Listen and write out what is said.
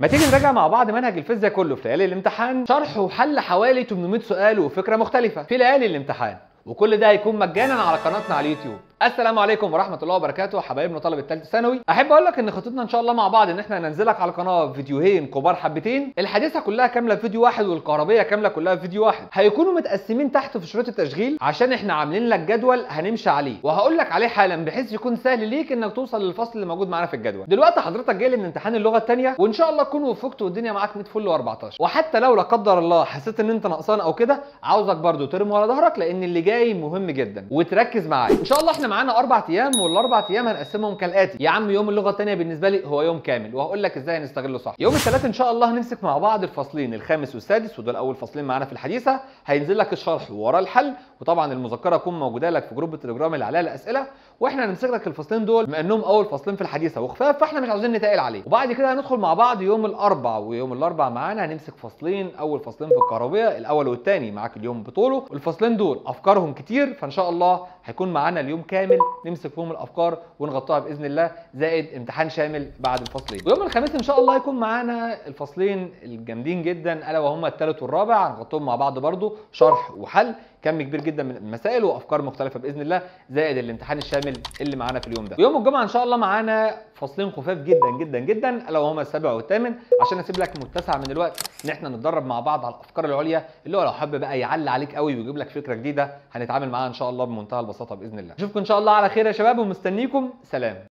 ما تيجي نراجع مع بعض منهج الفيزياء كله في ليالي الامتحان، شرح وحل حوالي 800 سؤال وفكره مختلفه في ليالي الامتحان، وكل ده هيكون مجانا على قناتنا على اليوتيوب. السلام عليكم ورحمه الله وبركاته حبايبنا طلبه ثالثه ثانوي. احب اقول لك ان خطتنا ان شاء الله مع بعض ان احنا ننزلك على القناه فيديوهين كبار حبتين، الحديثه كلها كامله في فيديو واحد والكهربيه كامله كلها في فيديو واحد، هيكونوا متقسمين تحت في شروط التشغيل عشان احنا عاملين لك جدول هنمشي عليه وهقول لك عليه حالا بحيث يكون سهل ليك انك توصل للفصل اللي موجود معانا في الجدول. دلوقتي حضرتك جاي لي من امتحان اللغه الثانيه وان شاء الله تكون وفقت والدنيا معاك 100 فل و14، وحتى لو لا قدر الله حسيت ان انت نقصان او كده عاوزك برده ترمي ورا ظهرك لان اللي جاي مهم جدا وتركز معايا. ان شاء الله احنا معانا 4 ايام والاربع ايام هنقسمهم كالاتي. يا عم يوم اللغه الثانيه بالنسبه لي هو يوم كامل وهقول لك ازاي هنستغله صح. يوم الثلاث ان شاء الله هنمسك مع بعض الفصلين الخامس والسادس ودول اول فصلين معانا في الحديثه، هينزل لك الشرح ورا الحل، وطبعا المذكره تكون موجوده لك في جروب التليجرام اللي عليها الاسئله، واحنا هنمسك لك الفصلين دول بما انهم اول فصلين في الحديثه وخفاف فاحنا مش عاوزين نتقل عليه. وبعد كده هندخل مع بعض يوم الاربع، ويوم الاربع معانا هنمسك فصلين، اول فصلين في الكهربيه الاول والثاني معاك اليوم بطوله، والفصلين دول افكارهم كتير فان شاء الله هيكون معانا اليوم كامل نمسك فيهم الافكار ونغطيها باذن الله، زائد امتحان شامل بعد الفصلين. ويوم الخميس ان شاء الله هيكون معانا الفصلين الجامدين جدا الا وهما الثالث والرابع، هنغطيهم مع بعض برضو شرح وحل، كم كبير جدا من المسائل وافكار مختلفه باذن الله، زائد الامتحان الشامل اللي معانا في اليوم ده. ويوم الجمعه ان شاء الله معانا فصلين خفاف جدا جدا جدا الا وهما السابع والثامن، عشان اسيب لك متسع من الوقت ان احنا نتدرب مع بعض على الافكار العليا اللي هو لو حابب بقى يعلي عليك قوي ويجيب لك فكره جديده هنتعامل معاها ان شاء الله بمنتهى البساطه باذن الله. اشوفكم ان شاء الله على خير يا شباب ومستنيكم، سلام.